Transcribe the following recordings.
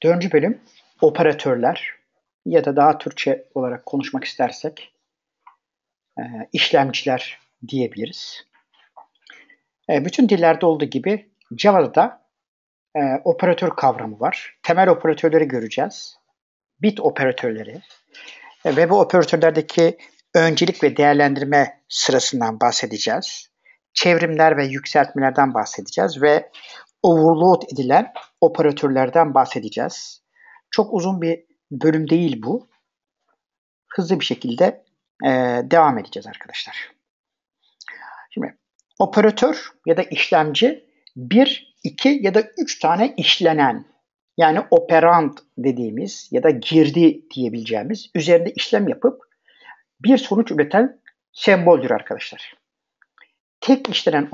Dördüncü bölüm operatörler ya da daha Türkçe olarak konuşmak istersek işlemciler diyebiliriz. Bütün dillerde olduğu gibi Java'da da operatör kavramı var. Temel operatörleri göreceğiz. Bit operatörleri ve bu operatörlerdeki öncelik ve değerlendirme sırasından bahsedeceğiz. Çevrimler ve yükseltmelerden bahsedeceğiz ve overload edilen operatörlerden bahsedeceğiz. Çok uzun bir bölüm değil bu. Hızlı bir şekilde devam edeceğiz arkadaşlar. Şimdi operatör ya da işlemci 1, 2 ya da 3 tane işlenen, yani operand dediğimiz ya da girdi diyebileceğimiz üzerinde işlem yapıp bir sonuç üreten semboldür arkadaşlar. Tek işlenen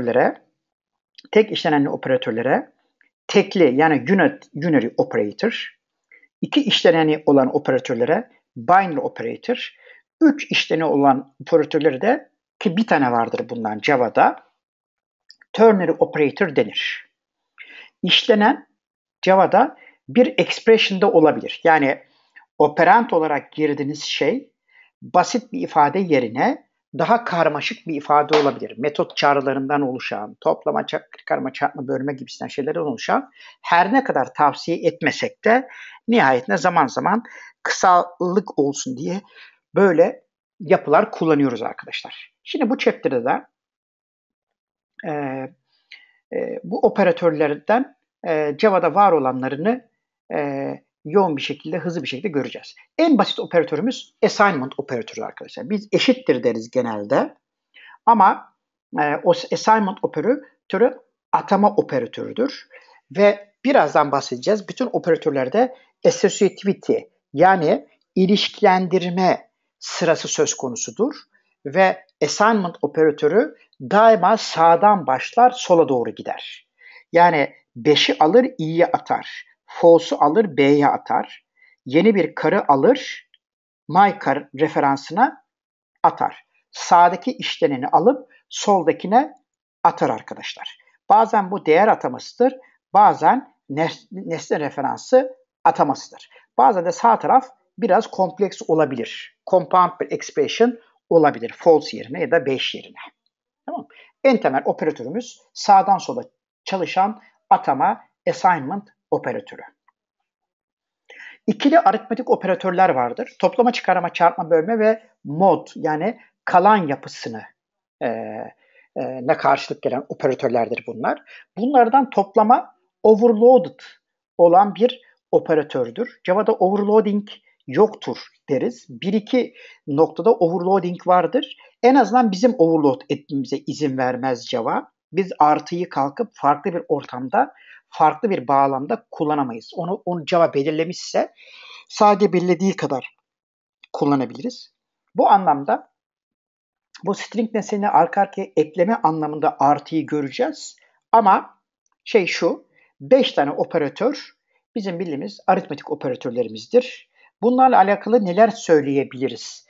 operatörlere tekli yani unary operator, iki işleneni olan operatörlere binary operator, 3 işleni olan operatörlere de, ki bir tane vardır bundan Java'da, ternary operator denir. İşlenen Java'da bir expression'da olabilir. Yani operand olarak girdiğiniz şey basit bir ifade yerine daha karmaşık bir ifade olabilir. Metot çağrılarından oluşan, toplama, çıkarma, çarpma, bölme gibisinden şeylerden oluşan, her ne kadar tavsiye etmesek de nihayetinde zaman zaman kısalık olsun diye böyle yapılar kullanıyoruz arkadaşlar. Şimdi bu chapter'da da bu operatörlerden Java'da var olanlarını yoğun bir şekilde, hızlı bir şekilde göreceğiz. En basit operatörümüz assignment operatörü arkadaşlar. Biz eşittir deriz genelde. Ama o assignment operatörü atama operatörüdür. Ve birazdan bahsedeceğiz. Bütün operatörlerde associativity yani ilişkilendirme sırası söz konusudur. Ve assignment operatörü daima sağdan başlar, sola doğru gider. Yani 5'i alır, i'ye atar. False'u alır, b'ye atar. Yeni bir karı alır, my kar referansına atar. Sağdaki işleneni alıp soldakine atar arkadaşlar. Bazen bu değer atamasıdır, bazen nesne referansı atamasıdır. Bazen de sağ taraf biraz kompleks olabilir. Compound bir expression olabilir false yerine ya da 5 yerine. Tamam. En temel operatörümüz sağdan sola çalışan atama assignment operatörü. İkili aritmetik operatörler vardır. Toplama, çıkarma, çarpma, bölme ve mod yani kalan yapısını ne karşılık gelen operatörlerdir bunlar. Bunlardan toplama overloaded olan bir operatördür. Java'da overloading yoktur deriz. Bir iki noktada overloading vardır. En azından bizim overload etmemize izin vermez Java. Biz artıyı kalkıp farklı bir ortamda, farklı bir bağlamda kullanamayız. Onu Java belirlemişse sadece belirlediği kadar kullanabiliriz. Bu anlamda bu string nesneni arka arkaya ekleme anlamında artıyı göreceğiz. Ama şu, 5 tane operatör bizim bildiğimiz aritmetik operatörlerimizdir. Bunlarla alakalı neler söyleyebiliriz?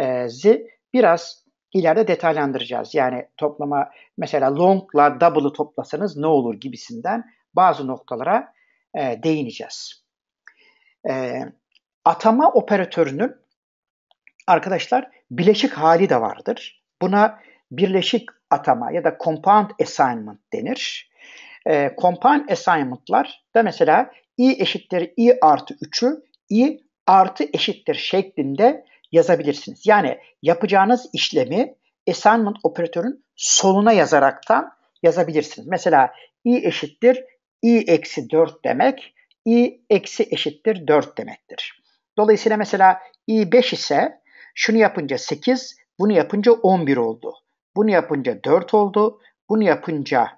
Biraz ileride detaylandıracağız. Yani toplama, mesela long'la double'ı toplasanız ne olur gibisinden bazı noktalara değineceğiz. Atama operatörünün arkadaşlar bileşik hali de vardır. Buna birleşik atama ya da compound assignment denir. Compound assignment'lar da mesela i eşittir i artı 3'ü i artı eşittir şeklinde yazabilirsiniz. Yani yapacağınız işlemi assignment operatörün soluna yazaraktan yazabilirsiniz. Mesela i eşittir i eksi 4 demek, i eksi eşittir 4 demektir. Dolayısıyla mesela i 5 ise şunu yapınca 8, bunu yapınca 11 oldu. Bunu yapınca 4 oldu. Bunu yapınca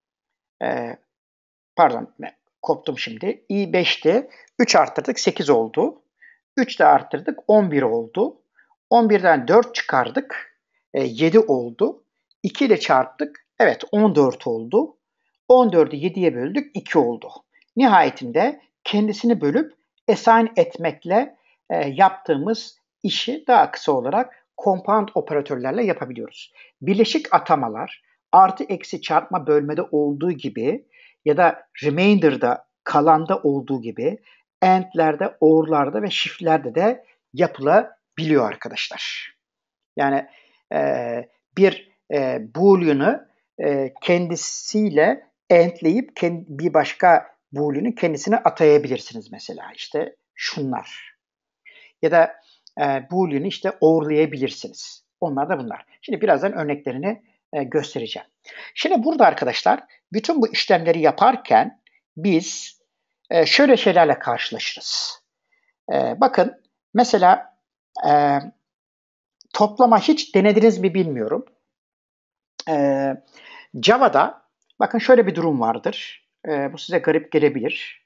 koptum şimdi. i 5'ti. 3 arttırdık 8 oldu. 3 de arttırdık 11 oldu. 11'den 4 çıkardık. 7 oldu. 2 ile çarptık. Evet 14 oldu. 14'ü 7'ye böldük 2 oldu. Nihayetinde kendisini bölüp assign etmekle yaptığımız işi daha kısa olarak compound operatörlerle yapabiliyoruz. Birleşik atamalar artı eksi çarpma bölmede olduğu gibi ya da remainder'da kalanda olduğu gibi AND'lerde, OR'larda ve shift'lerde de yapılabiliyor arkadaşlar. Yani bir boolean'ı kendisiyle AND'leyip bir başka boolean'ı kendisine atayabilirsiniz mesela. İşte şunlar. Ya da boolean'ı işte OR'layabilirsiniz. Onlar da bunlar. Şimdi birazdan örneklerini göstereceğim. Şimdi burada arkadaşlar bütün bu işlemleri yaparken biz şöyle şeylerle karşılaşırız. Bakın mesela toplama hiç denediniz mi bilmiyorum. Java'da bakın şöyle bir durum vardır. Bu size garip gelebilir.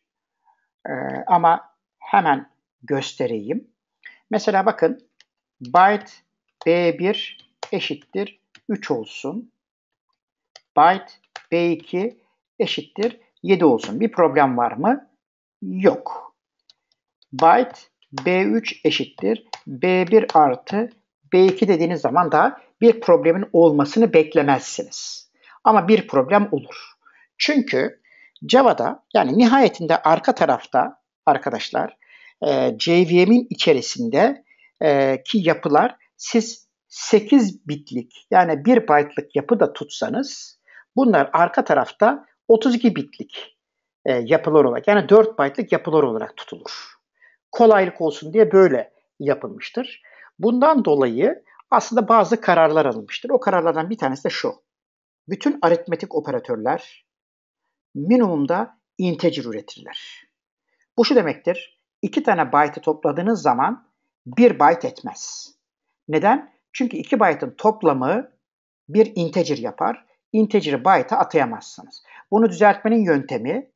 Ama hemen göstereyim. Mesela bakın byte b1 eşittir 3 olsun. Byte b2 eşittir 7 olsun. Bir problem var mı? Yok. Byte b3 eşittir b1 artı b2 dediğiniz zaman da bir problemin olmasını beklemezsiniz. Ama bir problem olur. Çünkü Java'da yani nihayetinde arka tarafta arkadaşlar JVM'in içerisinde ki yapılar siz 8 bitlik yani 1 byte'lık yapı da tutsanız bunlar arka tarafta 32 bitlik yapılar olarak yani 4 byte'lık yapılar olarak tutulur. Kolaylık olsun diye böyle yapılmıştır. Bundan dolayı aslında bazı kararlar alınmıştır. O kararlardan bir tanesi de şu. Bütün aritmetik operatörler minimumda integer üretirler. Bu şu demektir. 2 tane byte'ı topladığınız zaman 1 byte etmez. Neden? Çünkü 2 byte'ın toplamı bir integer yapar. Integer'ı byte'a atayamazsınız. Bunu düzeltmenin yöntemi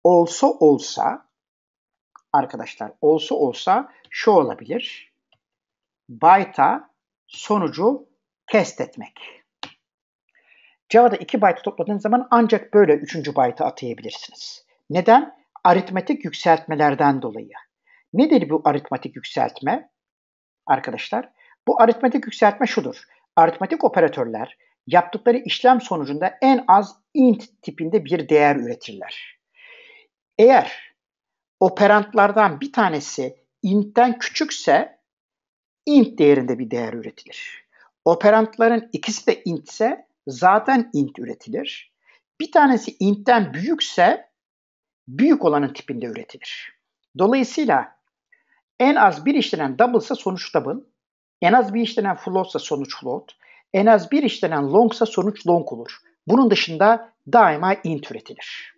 olsa arkadaşlar olsa şu olabilir. Byte'a sonucu cast etmek. Java'da 2 byte topladığınız zaman ancak böyle 3. byte'a atayabilirsiniz. Neden? Aritmetik yükseltmelerden dolayı. Nedir bu aritmetik yükseltme? Arkadaşlar, bu aritmetik yükseltme şudur. Aritmetik operatörler yaptıkları işlem sonucunda en az int tipinde bir değer üretirler. Eğer operantlardan bir tanesi int'ten küçükse int değerinde bir değer üretilir. Operantların ikisi de int ise zaten int üretilir. Bir tanesi int'ten büyükse büyük olanın tipinde üretilir. Dolayısıyla en az bir işlenen double ise sonuç double, en az bir işlenen float ise sonuç float, en az bir işlenen long ise sonuç long olur. Bunun dışında daima int üretilir.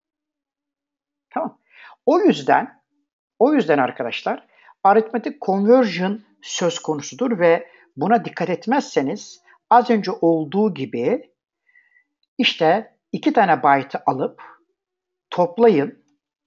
Tamam. O yüzden arkadaşlar arithmetic conversion söz konusudur ve buna dikkat etmezseniz az önce olduğu gibi işte 2 tane byte'ı alıp toplayın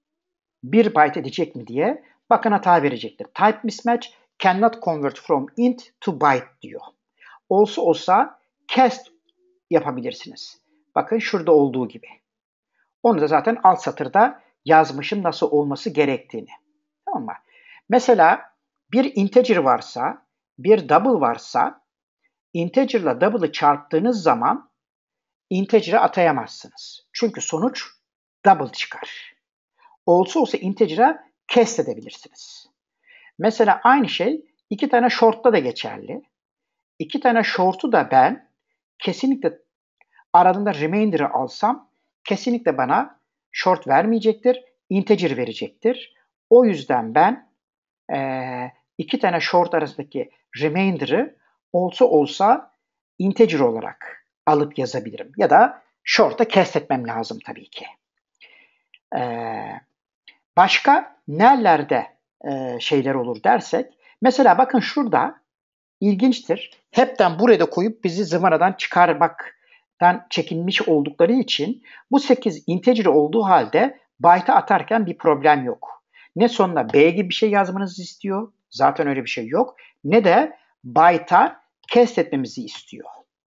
1 byte edecek mi diye bakın hata verecektir. Type mismatch cannot convert from int to byte diyor. Olsa cast yapabilirsiniz. Bakın şurada olduğu gibi. Onu da zaten alt satırda yazmışım nasıl olması gerektiğini. Tamam mı? Mesela bir integer varsa, bir double varsa integer ile double'ı çarptığınız zaman integer'e atayamazsınız. Çünkü sonuç double çıkar. Olsa integer'e cast edebilirsiniz. Mesela aynı şey 2 tane short'ta da geçerli. 2 tane short'u da ben kesinlikle aralarında remainder'ı alsam kesinlikle bana short vermeyecektir, integer verecektir. O yüzden ben 2 tane short arasındaki remainder'ı olsa integer olarak alıp yazabilirim. Ya da short'a cast etmem lazım tabii ki. Başka nerelerde şeyler olur dersek, mesela bakın şurada ilginçtir. Hepten buraya da koyup bizi zıvanadan çıkarmaktan çekinmiş oldukları için bu 8 integer olduğu halde byte'a atarken bir problem yok. Ne sonuna B gibi bir şey yazmanızı istiyor. Zaten öyle bir şey yok. Ne de byte'a cast etmemizi istiyor.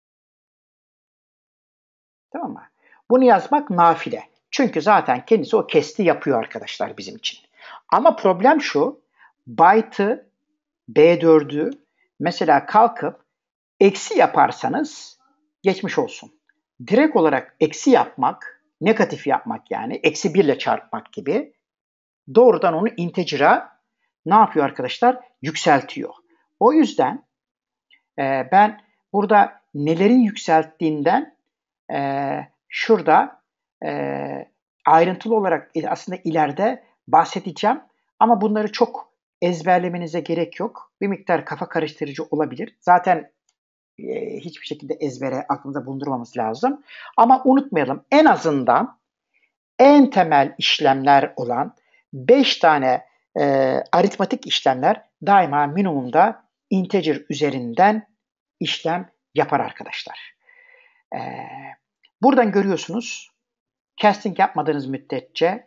Tamam mı? Bunu yazmak nafile. Çünkü zaten kendisi o cast'i yapıyor arkadaşlar bizim için. Ama problem şu. Byte'ı B4'ü mesela kalkıp eksi yaparsanız geçmiş olsun. Direkt olarak eksi yapmak negatif yapmak yani eksi 1 ile çarpmak gibi doğrudan onu integer'a ne yapıyor arkadaşlar? Yükseltiyor. O yüzden ben burada nelerin yükselttiğinden şurada ayrıntılı olarak aslında ileride bahsedeceğim. Ama bunları çok ezberlemenize gerek yok. Bir miktar kafa karıştırıcı olabilir. Zaten hiçbir şekilde ezbere aklımıza bulundurmamız lazım. Ama unutmayalım, en azından en temel işlemler olan 5 tane aritmatik işlemler daima minimumda integer üzerinden işlem yapar arkadaşlar. Buradan görüyorsunuz, casting yapmadığınız müddetçe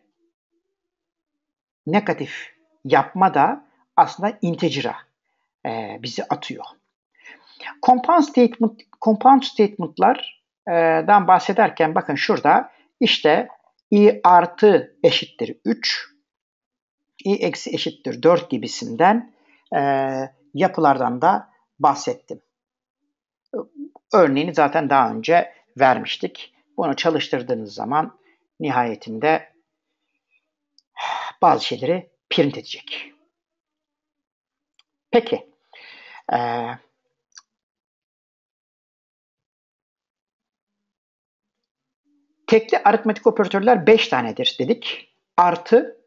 negatif yapma da aslında integer'a bizi atıyor. Compound statement'lardan bahsederken bakın şurada işte i artı eşittir 3, i eksi eşittir 4 gibisinden yapılardan da bahsettim. Örneğini zaten daha önce vermiştik. Bunu çalıştırdığınız zaman nihayetinde bazı şeyleri print edecek. Peki. Tekli aritmetik operatörler 5 tanedir dedik. Artı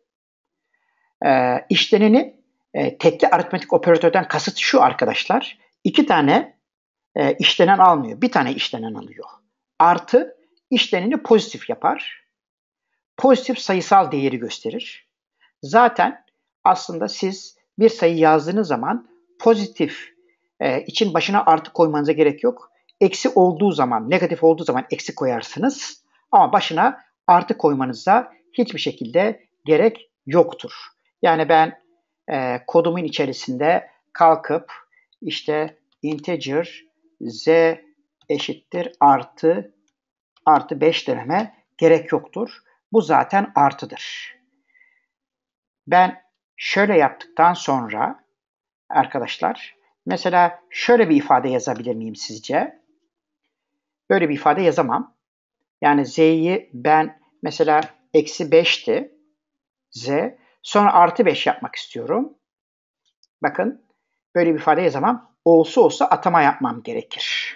işleneni tekli aritmetik operatörden kasıt şu arkadaşlar. 2 tane işlenen almıyor. Bir tane işlenen alıyor. Artı işleneni pozitif yapar. Pozitif sayısal değeri gösterir. Zaten aslında siz bir sayı yazdığınız zaman pozitif için başına artı koymanıza gerek yok. Eksi olduğu zaman, negatif olduğu zaman eksi koyarsınız. Ama başına artı koymanıza hiçbir şekilde gerek yoktur. Yani ben kodumun içerisinde kalkıp işte integer z eşittir artı 5 dememe gerek yoktur. Bu zaten artıdır. Ben şöyle yaptıktan sonra arkadaşlar mesela şöyle bir ifade yazabilir miyim sizce? Böyle bir ifade yazamam. Yani z'yi ben mesela eksi 5'ti z. Sonra artı 5 yapmak istiyorum. Bakın böyle bir ifade yazamam. Olsa atama yapmam gerekir.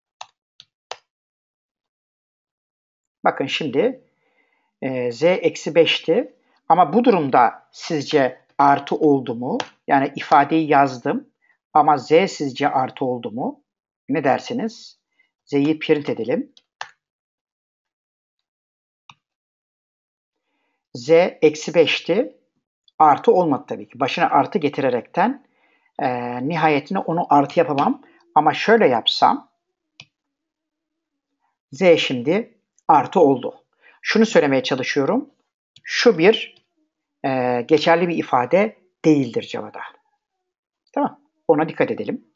Bakın şimdi z eksi 5'ti. Ama bu durumda sizce artı oldu mu? Yani ifadeyi yazdım ama z sizce artı oldu mu? Ne dersiniz? Z'yi print edelim. Z eksi 5'ti. Artı olmadı tabii ki. Başına artı getirerekten nihayetinde onu artı yapamam. Ama şöyle yapsam z şimdi artı oldu. Şunu söylemeye çalışıyorum. Şu bir geçerli bir ifade değildir Java'da. Tamam. Ona dikkat edelim.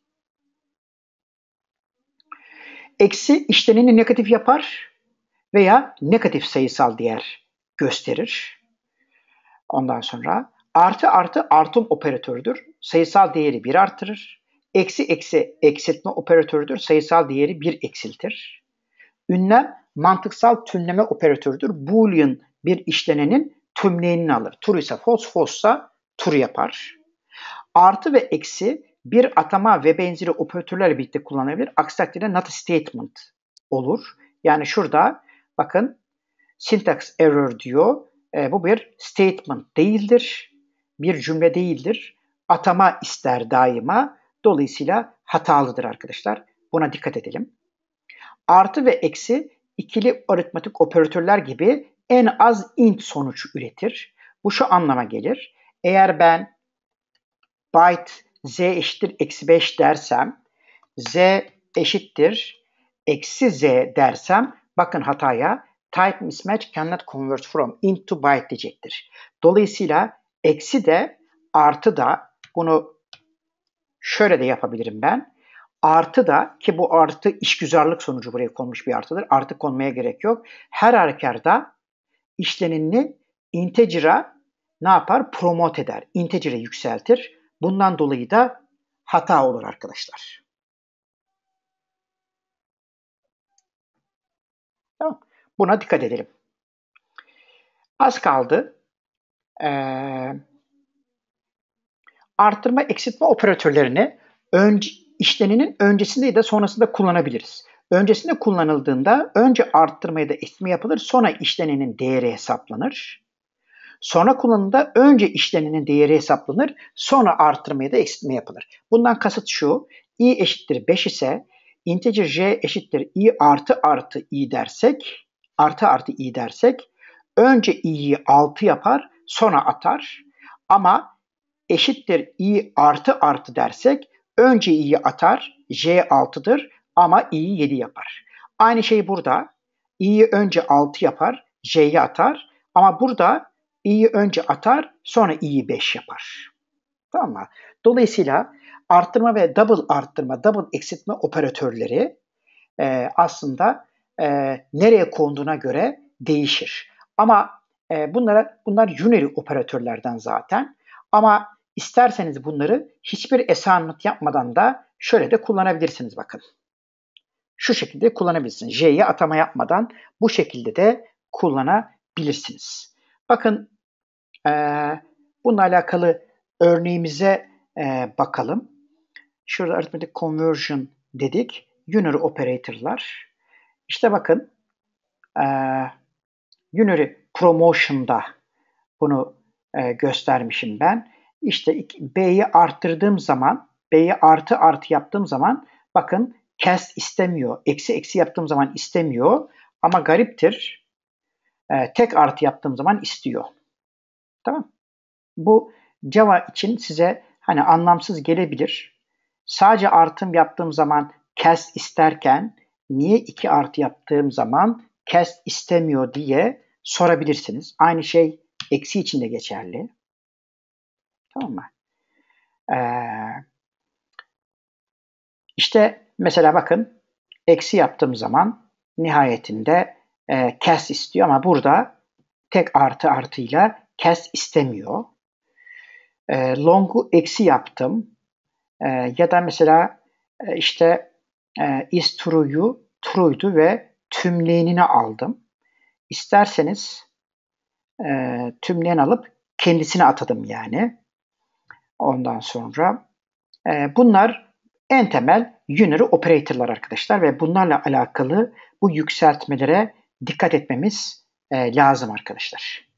Eksi işleneni negatif yapar veya negatif sayısal değer gösterir. Ondan sonra artı artım operatörüdür. Sayısal değeri 1 artırır. Eksi eksiltme operatörüdür. Sayısal değeri 1 eksiltir. Ünlem mantıksal tümleme operatörüdür. Boolean bir işlenenin tümleyenini alır. True ise false, false ise true yapar. Artı ve eksi bir atama ve benzeri operatörlerle birlikte kullanılabilir. Aksi takdirde not a statement olur. Yani şurada bakın syntax error diyor. Bu bir statement değildir. Bir cümle değildir. Atama ister daima. Dolayısıyla hatalıdır arkadaşlar. Buna dikkat edelim. Artı ve eksi ikili aritmetik operatörler gibi en az int sonuç üretir. Bu şu anlama gelir. Eğer ben byte z eşittir eksi 5 dersem, z eşittir eksi z dersem, bakın hataya type mismatch cannot convert from int to byte diyecektir. Dolayısıyla eksi de artı da bunu şöyle de yapabilirim ben. Artı da ki bu artı işgüzarlık sonucu buraya konmuş bir artıdır. Artı konmaya gerek yok. Her halükarda işleneni integer'a ne yapar? Promote eder. Integer'e yükseltir. Bundan dolayı da hata olur arkadaşlar. Tamam. Buna dikkat edelim. Az kaldı. Arttırma eksiltme operatörlerini işleninin öncesinde ya da sonrasında kullanabiliriz. Öncesinde kullanıldığında önce arttırma ya da eksiltme yapılır, sonra işlenenin değeri hesaplanır. Sonra kullanımda önce işlenenin değeri hesaplanır, sonra arttırma ya da eksiltme yapılır. Bundan kasıt şu: i eşittir 5 ise integer j eşittir i artı i dersek, artı i dersek önce i'yi 6 yapar, sonra atar. Ama eşittir i artı dersek önce i'yi atar, j 6'dır ama i'yi 7 yapar. Aynı şey burada. i'yi önce 6 yapar, j'yi atar ama burada i'yi önce atar, sonra i'yi 5 yapar. Tamam mı? Dolayısıyla arttırma ve double eksiltme operatörleri aslında nereye konduğuna göre değişir. Ama bunlar unary operatörlerden zaten. Ama isterseniz bunları hiçbir assignment yapmadan da şöyle de kullanabilirsiniz bakın. Şu şekilde kullanabilirsiniz. J'ye atama yapmadan bu şekilde de kullanabilirsiniz. Bakın bununla alakalı örneğimize bakalım. Şurada arithmetic conversion dedik. Unary operator'lar. İşte bakın unary promotion'da bunu göstermişim ben. İşte B'yi arttırdığım zaman, B'yi artı yaptığım zaman bakın cast istemiyor. Eksi yaptığım zaman istemiyor. Ama gariptir. Tek artı yaptığım zaman istiyor. Tamam. Bu Java için size hani anlamsız gelebilir. Sadece artım yaptığım zaman cast isterken niye 2 artı yaptığım zaman cast istemiyor diye sorabilirsiniz. Aynı şey eksi için de geçerli. Tamam mı? İşte mesela bakın eksi yaptığım zaman nihayetinde cast istiyor ama burada tek artıyla cast istemiyor. Long'u eksi yaptım. Ya da mesela işte is true'ydu ve tümleyenini aldım. İsterseniz tümleyen alıp kendisine atadım yani. Ondan sonra bunlar en temel unary operator'lar arkadaşlar ve bunlarla alakalı bu yükseltmelere dikkat etmemiz lazım arkadaşlar.